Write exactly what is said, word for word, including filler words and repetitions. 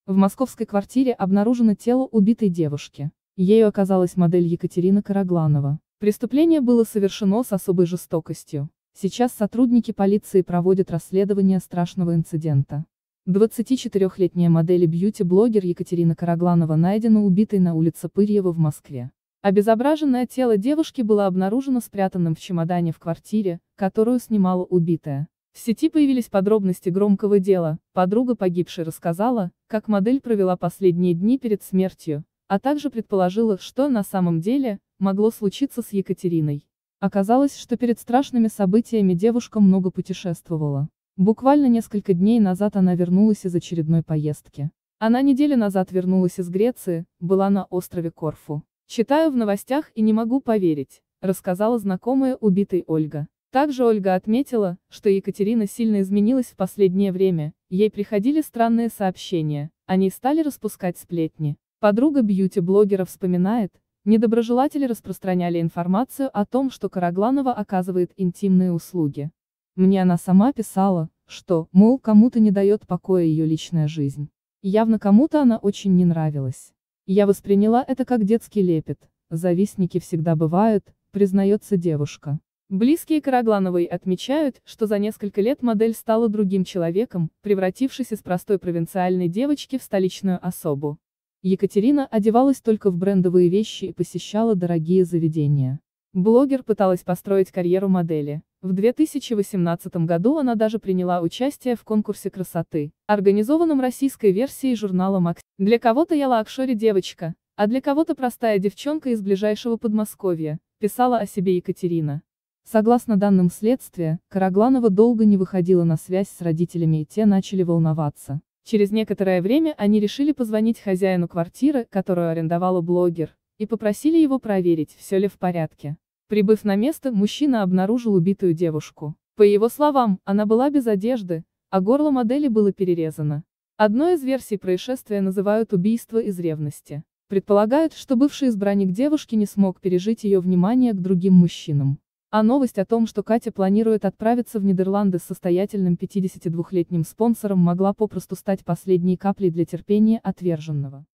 В московской квартире обнаружено тело убитой девушки. Ею оказалась модель Екатерина Карагланова. Преступление было совершено с особой жестокостью. Сейчас сотрудники полиции проводят расследование страшного инцидента. двадцатичетырёхлетняя модель и бьюти-блогер Екатерина Карагланова найдена убитой на улице Пырьева в Москве. Обезображенное тело девушки было обнаружено спрятанным в чемодане в квартире, которую снимала убитая. В сети появились подробности громкого дела. Подруга погибшей рассказала, как модель провела последние дни перед смертью, а также предположила, что на самом деле могло случиться с Екатериной. Оказалось, что перед страшными событиями девушка много путешествовала. Буквально несколько дней назад она вернулась из очередной поездки. Она неделю назад вернулась из Греции, была на острове Корфу. «Читаю в новостях и не могу поверить», — рассказала знакомая убитой Ольга. Также Ольга отметила, что Екатерина сильно изменилась в последнее время, ей приходили странные сообщения, они стали распускать сплетни. Подруга бьюти-блогера вспоминает, недоброжелатели распространяли информацию о том, что Карагланова оказывает интимные услуги. Мне она сама писала, что, мол, кому-то не дает покоя ее личная жизнь. Явно кому-то она очень не нравилась. Я восприняла это как детский лепет, завистники всегда бывают, признается девушка. Близкие Караглановой отмечают, что за несколько лет модель стала другим человеком, превратившись из простой провинциальной девочки в столичную особу. Екатерина одевалась только в брендовые вещи и посещала дорогие заведения. Блогер пыталась построить карьеру модели. В две тысячи восемнадцатом году она даже приняла участие в конкурсе красоты, организованном российской версией журнала Макс. Для кого-то я лакшери девочка, а для кого-то простая девчонка из ближайшего Подмосковья, писала о себе Екатерина. Согласно данным следствия, Карагланова долго не выходила на связь с родителями, и те начали волноваться. Через некоторое время они решили позвонить хозяину квартиры, которую арендовала блогер, и попросили его проверить, все ли в порядке. Прибыв на место, мужчина обнаружил убитую девушку. По его словам, она была без одежды, а горло модели было перерезано. Одной из версий происшествия называют убийство из ревности. Предполагают, что бывший избранник девушки не смог пережить ее внимание к другим мужчинам. А новость о том, что Катя планирует отправиться в Нидерланды с состоятельным пятидесятидвухлетним спонсором, могла попросту стать последней каплей для терпения отверженного.